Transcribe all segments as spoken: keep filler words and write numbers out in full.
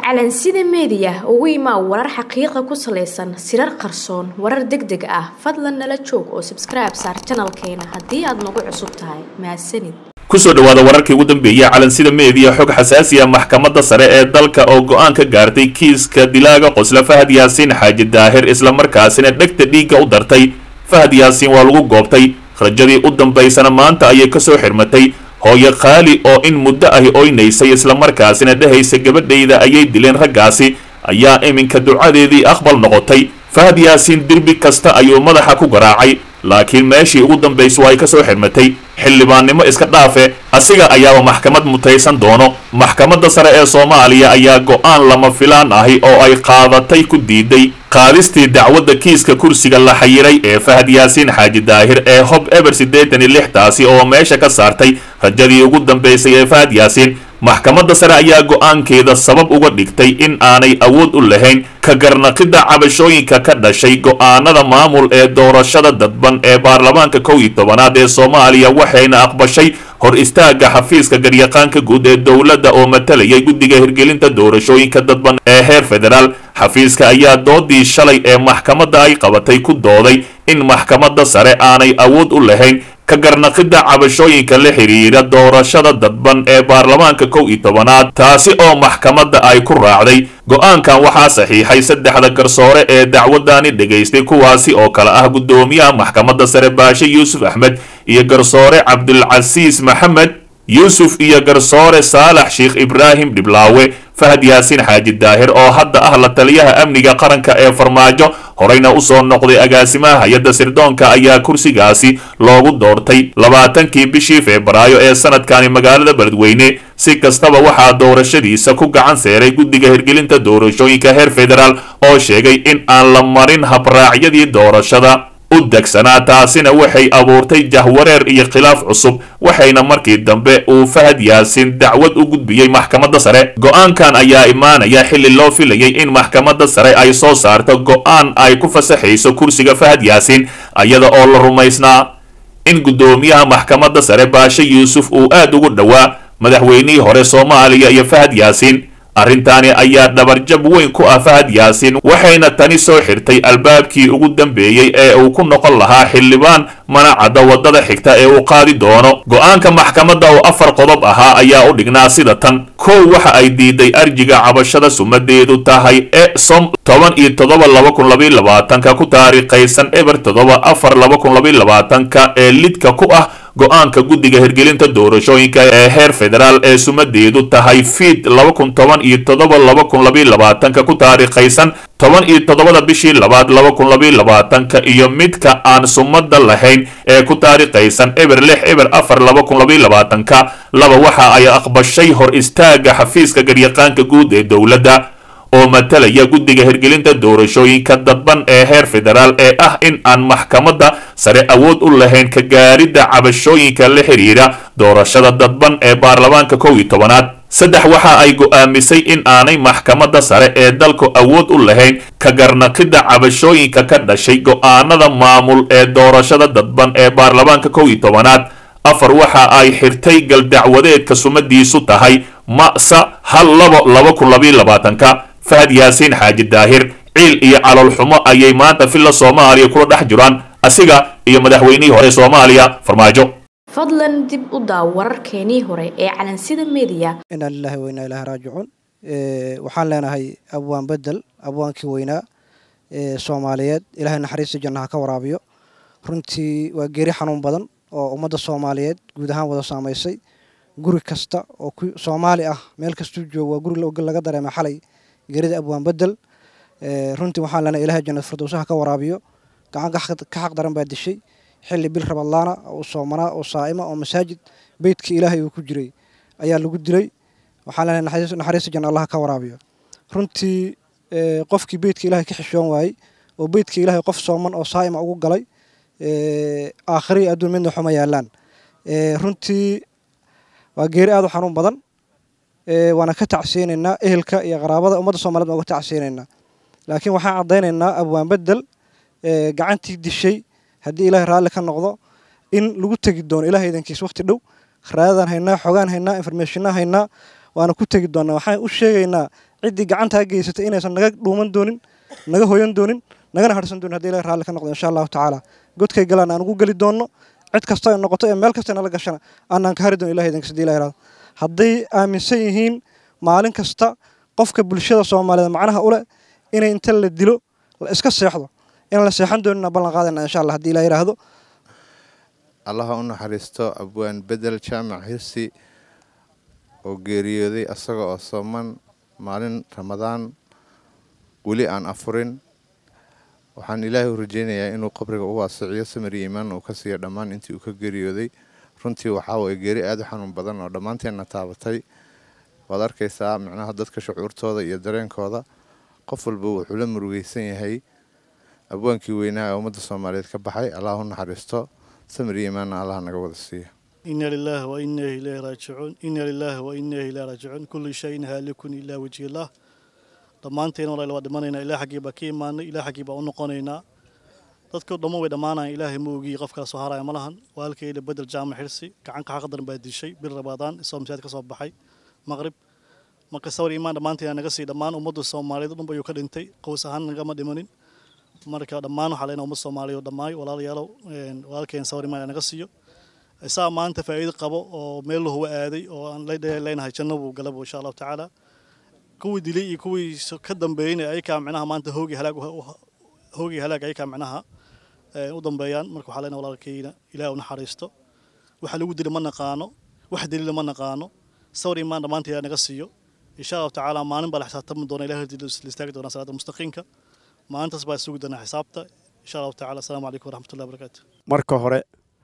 calansida media ugu imaa warar xaqiiqo ku saleysan sirar qarsoon warar degdeg ah fadlan nala joog oo subscribe saar channelkeena haddii aad nagu cusub tahay mahadsanid kusoo dhawaada wararkii ugu dambeeyay calansida media xog xasaasi ah maxkamadda sare ee dalka oo go'aan ka gaartay kiiska dilaaga qosla Fahad Yaasiin Xaaji Daahir isla markaasina dhegta dhiigga u dartay Fahad Yaasiin waa lagu goobtay rajadii u dambeysana maanta ayay ka soo xirmatay hooyo qaali oo in muddo ahi oynaysay isla markaasina dhahaysa gabadhayda ayay dileen raggaasi ayaa iminka ducadeedii aqbal noqotay Fahad Yaasiin dirbi kasta ayuu madaxa ku garaacay laakiin meeshii ugu dambeysay way ka soo xirmatay xildhibaannimo iska dhaafe asiga ayaa maxkamad mutaysan doono maxkamadda sare ee Soomaaliya ayaa go'aan lama filaan ahi oo ay qaadatay ku diiday qaadistii dacwadda kiiska kursiga la xayiray ee Fahad Yaasiin Xaaji Daahir ee Hob Eber sideetan iyo lix taasi oo meesha ka saartay rajadii ugu dambeysay ee Fahad Yaasiin maxkamadda sare ayaa go'aankeeda sabab uga dhigtay in aanay awood u lahayn ka garnaqida cabashooyinka ka dhashay go'aanada maamul ee doorashada dadban ee baarlamaanka kow iyo tobanaad ee Soomaaliya waxayna aqbashay hor istaaga xafiiska garyaqaanka guud ee dowladda oo matalayay guddiga hirgelinta doorashooyinka dadban ee heer federaal xafiiska ayaa doodii shalay ee maxkamadda ay qabatay ku dooday in maxkamadda sare aanay awood u lahayn ka garnaqida cabashooyinka la xiriira doorashada dadban ee baarlamaanka kow iyo tobanaad taasi oo maxkamadda ay ku raacday go'aankan waxaa saxiixay saddexda garsoore ee dacwadani dhageystay kuwaasi oo kala ah gudoomiyaha maxkamadda sare Baashe Yuusuf Axmed iyo garsoore Cabdulcasiis Maxamed Yuusuf iyo garsoore Saalax Sheekh Ibraahim Dhiblaawe Fahad Yaasiin Xaaji Daahir oo hadda ah la taliyaha amniga qaranka ee farmaajo horeyna u soo noqday agaasimaha hay'adda sirdoonka ayaa kursigaasi loogu doortay labaatankii bishii Febraayo ee sanadkani magaalada Beledweyne si kastaba waxaa doorashadiisa ku gacan seeray guddiga hirgelinta doorashooyinka heer federaal oo sheegay in aan la marin habraacyadii doorashada u degsanaa taasina waxay abuurtay jahwareer iyo khilaaf cusub waxayna markii dambe uu Fahad Yaasiin dacwad u gudbiyay maxkamadda sare go'aankan ayaa imaanaya xilli loo filayay in maxkamadda sare ay soo saarto go'aan ay ku fasaxayso kursiga Fahad Yaasiin ayada oo la rumaysnaa in gudoomiyaha maxkamadda sare Baashe Yuusuf uu aad ugu dhawaa madaxweynihii hore Soomaaliya iyo Fahad Yaasiin arrintaani ayaa dhabarjab weyn ku ah Fahad Yaasiin waxayna tani soo xirtay albaabkii ugu dambeeyay ee uu ku noqon lahaa xildhibaan manacada wadada xigta ee uu qaadi doono go'aanka maxkamadda oo afar qodob ahaa ayaa u dhignaa sida tan kow waxa ay diiday arjiga cabashada sumadeedu tahay ee som toban iyo toddoba laba kun laba iyo labaatanka ku taariikhaysan eber toddoba afar laba kun laba iyo labaatanka ee lidka ku ah go'aanka guddiga hirgelinta doorashooyinka ee heer federaal ee sumadeedu tahay fiid laba kun toban iyo toddoba laba kun laba iyo labaatanka ku taariikhaysan toban iyo toddobada bishii labaad laba kun laba iyo labaatanka iyo midka aan sumada lahayn ee ku taariikhaysan eber lix eber afar laba kun laba iyo labaatanka laba waxa ay aqbashay hor istaaga xafiiska garyaqaanka guud ee dowladda oo matalaya guddiga hirgelinta doorashooyinka dadban ee heer federaal ee ah in aan maxkamadda sare awood u lahayn ka gaaridda cabashooyinka la xiriira doorashada dadban ee baarlamaanka kow iyo tobanaad saddex waxa ay go'aamisay in aanay maxkamadda sare ee dalku awood u lahayn ka garnaqida cabashooyinka ka dhashay go'aanada maamul ee doorashada dadban ee baarlamaanka kow iyo tobanaad afar waxa ay xirtay gal dacwadeedka sumadiisu tahay ma'sa hal labo laba kun laba iyo labaatanka Fahad Yaasiin Xaaji Daahir ciil iyo calool xumo ayay maanta filla Soomaaliya kula dhex jiraan asiga iyo madaxweynihii hore Soomaaliya farmaajo fadlan dib u daaw wararkeenii hore ee calansida media inna lillahi wa inna ilaihi raaji'uun ee waxaan leenahay abwaan bedel abwaankii weynaa ee Soomaaliyeed ilaahay naxariista jannaha ka waraabiyo runtii waa geeri xanuun badan oo ummadda Soomaaliyeed guud ahaan wada saameysay guri kasta oo Soomaali ah meel kasta joogo waa guri laga dareemay xalay geerida abwaan bedel ee runtii waxaan leenahay ilaahay jannada firdawsaha ka waraabiyo gacan ka xaq daran baa dishay xilli bil Ramadaan oo soomanaa oo saa'ima oo masaajid beedka ilaahay uu ku jiray ayaa lagu dilay waxaan leenahay naxariista janna Allah ka waraabiyo runtii ee qofkii beedka ilaahay ka xishoon waayay oo beedka ilaahay qof sooman oo saa'ima ugu galay ee aakhiri adduun midna xuma yaalaan ee runtii waa geeri aad u xanuun badan ee waana ka tacsiinayna ehelka iyo qaraabada ummadda Soomaaliyeed uga tacsiinayna laakiin waxaan cadeynaynaa abwaan bedel ee gacantii dishay haddii ilaahay raalli ka noqdo in lagu tagi doono ilaahay idankiis waqti dhow kharaadaan haynaa xogaan haynaa information haynaa waana ku tagi doonaa waxaan u sheegaynaa ciddii gacantaa geysatay inaysan naga dhuuman doonin naga hoyan doonin nagana harsan doonin haddii ilahay raalli ka noqdo insha allahu tacaala godkay galaan aan ugu geli doonno cid kasta ay noqoto ee meel kasta nala gashana aanaan ka hari doon ilahay idinkas haddii ilahay raado hadday aaminsan yihiin maalin kasta qofka bulshada Soomaaliyeed macnaha u leh inay inta la dilo la iska seexdo in la seexan doonina ballan qaadana insha Allah haddii ilahay raado Allah u naxariisto abwaan bedel jaamac hirsi oo geeriyooday asaga oo sooman maalin Ramadaan wali aan afurin waxaan ilaahay u rajeynayaa inuu qabriga u waasiciyo samir iimaan uu ka siiyo dhammaan intii uu ka geeriyooday runtii waxa way geeri aad u xanuun badan oo dhamaanteena taabatay waad arkaysaa macnaha dadka shucuurtooda iyo dareenkooda qof walba wuxuu la murugaysan yahay abwaankii weynaa ee ummadda Soomaaliyeed ka baxay Allah u naxariisto samir iimaan Allah naga wada siiyo inna lillahi wa inna ilayhi raaji'uun inna lillahi wa inna ilayhi raaji'uun kullu shay'in halikun illa wajhi Allah dhammaanteen walaal waa dhimanayna ilaahay xaggii baa ka imaanay ilaahay xaggii baa u noqonaynaa dadku dhammaan way dhamaanayaan ilaahay ma ogi qof kala soo haraya ma lahan walaalkayda bedel jaamac hirsi gacan ka xaqdan baa dishay bil Ramadaan soomsiyaad ka soo baxay maghrib marka sawir iimaan dhammaanteen naga sii dhammaan ummadda Soomaaliyeed dhanba ayuu ka dhintay qoys ahaan naga ma dhimanin marka dhammaan waxa leena ummadda Soomaaliyeed dhamaay walaalayaal walaalkeen sawir iimaan naga siiyo isaa maanta faa'iido qabo oo meel loo aaday oo aan leenahay jannadu galabo insha Allah taala kuwii dilay iyo kuwii ka dambeeyay ay ka macnaha maanta hoogi halaag hoogi halaag ay ka macnaha u dambeeyaan marka waxa leena walaalkayna ilaahay u naxariisto waxa lagu dilay ma naqaano wax dilay ma naqaano sawir iimaan dhamaantii naga siiyo insha Allah taala maalin baa la xisaabtami doona ilaahay dil istaag doona salaada mustaqiimka maalintaas baa sugi doona xisaabta insha Allah taala assalaamu alaykum wa rahmatullahi wa barakaatuh marka hore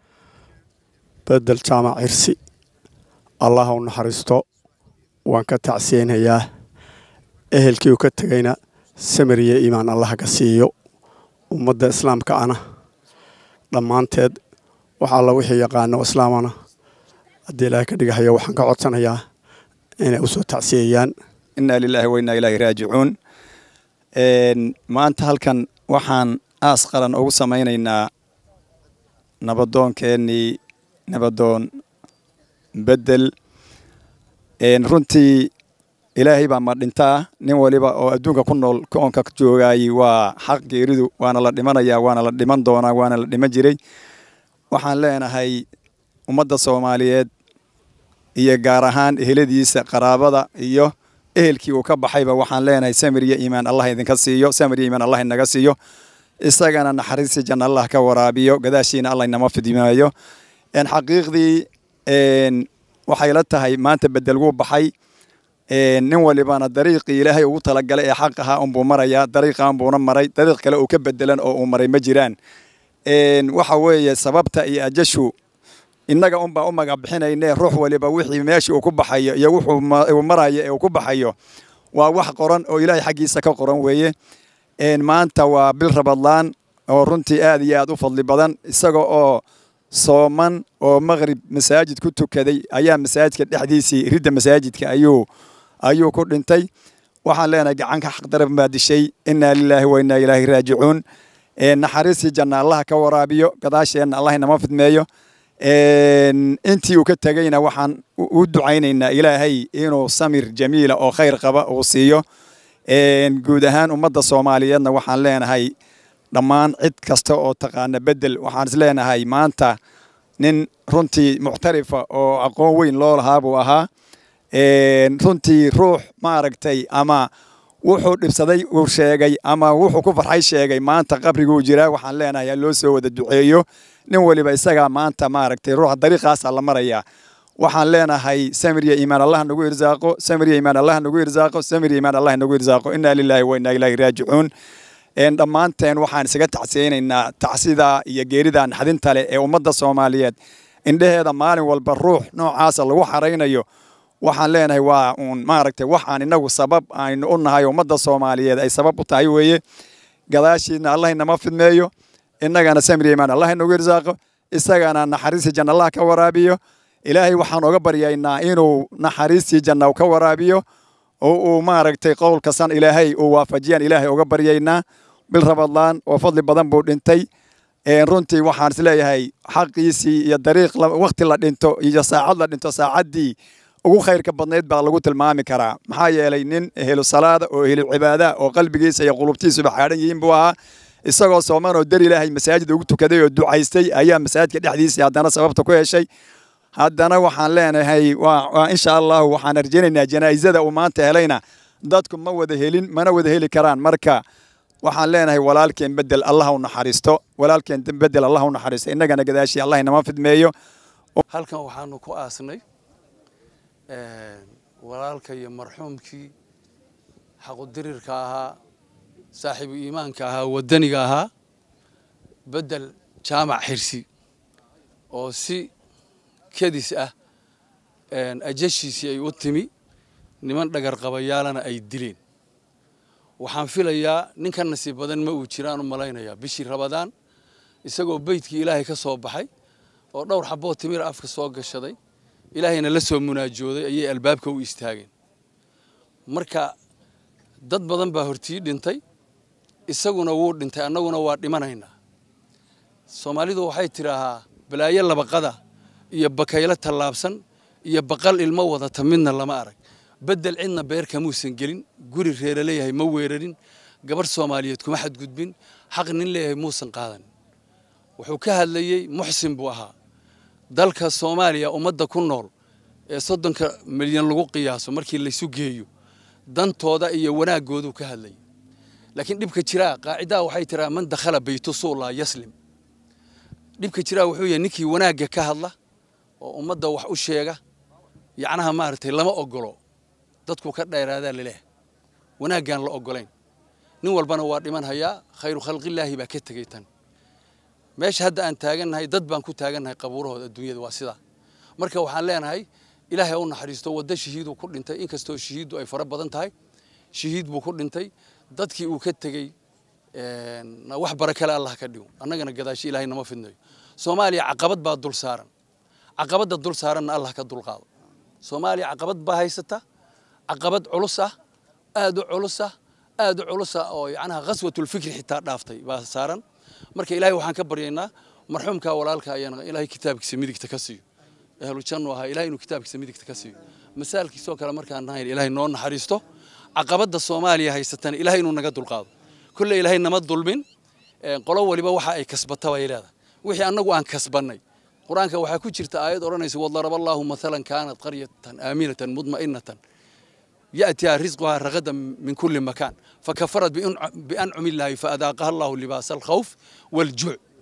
bedel jaamac hirsi Allah u naxariisto waan ka tacsiyeenayaa ehelkii uu ka tagayna samiriye iimaan Allah ka siiyo ummadda islaamka ana dhammaanteed waxa la wixii yaqaano islaamana haddii ilaahay ka dhigahayo waxaan ka codsanayaa inay u soo tacsiyayaan inna lillahi wa inna ilayhi raaji'uun een maanta halkan waxaan aas qaran ugu samaynaynaa nabadoonkeenii nabadoon bedel een runtii ilaahay baa ma dhintaa nin waliba oo adduunka ku nool koonka joogay waa xaq geeridu waana la dhimanayaa waana la dhiman doonaa waana la dhiman jiray waxaan leenahay ummadda Soomaaliyeed iyo gaar ahaan eheladiisa qaraabada iyo ehelkii uu ka baxayba waxaan leenahay samir iyo iimaan Allah idinka siiyo samir iyo iimaan Allah inaga siiyo isagana naxariis janna Allah ka waraabiyo gadaashiina Allah inama fidimaayo en xaqiiqdii en waxay la tahay maanta bedel uu baxay een nin walibana dariiqii ilaahay ugu tala galay ee xaq ahaa umbu maraya dariiqan buuna maray dariiq kale uu ka bedelan oo uu maray ma jiraan een waxa weeye sababta iyo ajashu innaga un baa u magac bixinaynaa ruux waliba wixii meeshii uu ku baxayo iyo wuxuu marayo ee uu ku baxayo waa wax qoran oo ilaahay xaqiisa ka qoran weeye een maanta waa bil Ramadaan oo runtii aad iyo aad u fadli badan isaga oo sooman oo maghrib masaajid ku tukaday ayaa masaajidka dhexdiisii ridda masaajidka ayuu ayuu ku dhintay waxaan leenahay gacan ka xaq darab ma dishay inna lillahi wa inna ilayhi raaji'uun ee naxariisi janna Allah ka waraabiyo gadaasheena Allah inama fidmeeyo een intii uu ka tagayna waxaan u ducaynaynaa ilaahay inuu samir jamiila oo khayr qaba uu siiyo een guud ahaan ummadda Soomaaliyeedna waxaan leenahay dhammaan cid kasta oo taqaana bedel waxaan is leenahay maanta nin runtii muxtarifa oo aqoon weyn loo lahaa buu ahaa een runtii ruux ma aragtay ama wuxuu dhibsaday uu sheegay ama wuxuu ku farxay sheegay maanta qabrigu jira waxaan leenahay loo soo wada duceeyo nin waliba isaga maanta ma aragtay ruux dariiqaas la maraya waxaan leenahay samir iyo iimaan Allah nagu irsaaqo samir iyo iimaan Allah nagu irsaaqo samir iyo iimaan Allah nagu irsaaqo inna lillahi wa inna ilayhi raaji'uun een dhammaanteen waxaan isaga tacsiyeenaynaa tacsida iyo geerida naxdinta leh ee ummadda Soomaaliyeed indhaheeda maalin walba ruux noocaas lagu xareynayo waxaan leenahay waa uun ma aragtay waxaan inagu sabab aynu u nahay ummadda Soomaaliyeed ay sabab u tahay weeye gadaashiina Allah inama fidmeeyo innagana samir iimaan Allah nagu irsaaqo isagana naxariis janna Allah ka waraabiyo ilaahay waxaan uga baryaynaa inuu naxariis janna ka waraabiyo oo uu ma aragtay qowlka san ilaahay uu waafajiyaan ilaahay uga baryaynaa bil Ramadaan oo fadli badan buu dhintay een runtii waxaan is leeyahay xaqiisii iyo dariiq waqti la dhinto iyo saacad la dhinto saacadii ugu khayrka badnayd baa lagu tilmaami karaa maxaa yeelay nin ehlu salaada oo ehlu cibaada oo qalbigiisa iyo qulubtiisuba xaaran yihiin buu ahaa isagoo sooman oo dar ilaahay masaajid ugu tukaday oo ducaystay ayaa masaajidka dhexdiisa haddana sababta ku heshay haddana waxaan leenahay waa insha allah waxaan arjeenaynaa janaa'izada uu maanta helayna dadku ma wada helin mana wada heli karaan marka waxaan leenahay walaalkeen bedel Allah u naxariisto walaalkeen bedel Allah u naxariisto innagana gadaashi Allah inama fidmeeyo halkan waxaanu ku aasnay ee walaalka iyo marxuumkii xaqu dirirka ahaa saaxiibu iimaanka ahaa wadaniga ahaa bedel jaamac xirsi oo si kadis ah een ajashiisi ay u timi niman dhagar qabayaalana ay dileen waxaan filayaa ninkan nasiib badan ma uu jiraan u malaynayaa bishii Ramadaan isagoo beydkii Ilaahay ka soo baxay oo dhowr xaboo timir afka soo gashaday Ilaahayna la soo munaajooday ayay albaabka u istaageen marka dad badan baa hortii dhintay isaguna wuu dhintay annaguna waa dhimanaynaa Soomaalidu waxay tiraahaa balaayo labaqada iyo bakayla talaabsan iyo baqal ilmo wada tamidna lama arag بدل عندنا بيرك موسن جلين جوري ريرليه هي مويرين قبر سوماليات كم حد جدبين حق نليه موسن قادن وحكاها اللي محسن بوها ذلك الصوماليا ومدة كنور صدق مليون لقو قياس ومركي اللي سوقيو دن تودا إيه ونا جودو كهاللي لكن دبك ترى قاعدة وحي ترى من دخل بيته صولا يسلم دبك ترى وحوي نكي وناجا كهالله ومدة وحوشيجا يعناها مارتي لما أقوله dadku ka dheeraada leeyahay wanaagan la ogolayn nin walbana waa dhiman haya khayru khalqillaahi ba ka tagaytan meesha hadda aan taaganahay dad baan ku taaganahay qabuurahooda adduunyada waa sida marka waxaan leenahay ilaahay uu naxariisto wada shahiid uu ku dhintay in kasto shahiidu ay fara badan tahay shahiid buu ku dhintay dadkii uu ka tagay een wax baraka leh Allah ka dhigo annagana gadaashi ilaahay nama fidnayo Soomaaliya caqabad baa dul saaran caqabada dul saaran Allah ka dul qaado Soomaaliya caqabad baa haysata عقبت علوسة آدو علوسة آدو علوسة أو يعني غزوة الفكر حتى دافتي بسارن مركي إلهي وحن كبرينا مرحوم كولالك يعني إلهي كتابك سميدك تكسي أهل الجنة وها إلهي إنه كتابك سميدك تكسي مسألة كيسوك على مركان نهاية إلهي نون حريسته عقبت الصومالية هي ستان إلهي إنه نقد القاض كل إلهي نمد ظلمين قالوا ولي بوحى أي كسبتها وإلهه وحي أنه عن كسبني قرآنك وحى كتشرت آيات أورانيس والله رب الله مثلا كانت قرية آمنة مطمئنة يأتي رزقها رغدا من كل مكان فكفرت بأنعم الله فأذاقها الله لباس الخوف والجوع